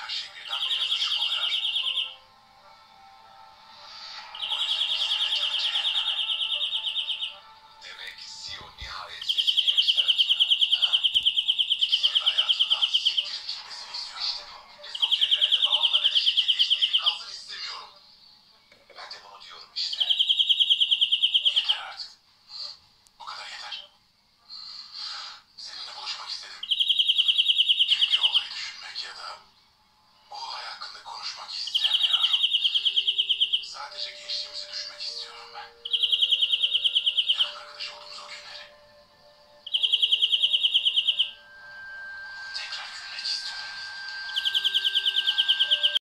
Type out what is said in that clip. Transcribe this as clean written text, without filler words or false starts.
her şey birden benim suçum oluyor. O yüzden ikisinin de canı cehenneme. Demek CEO nihayet sesini yükseltiyor. Ha? İkisinin hayatından siktirip gitmesini istiyor işte bu. Ne Sofya'yla ne de babamla ne de şirket eşliği kalsın istemiyorum. Ben de bunu diyorum işte. Yeter artık. Bu kadar yeter. Seninle buluşmak istedim. Çünkü olayı düşünmek ya da o olay hakkında konuşmak istemiyorum. Sadece gençliğimizi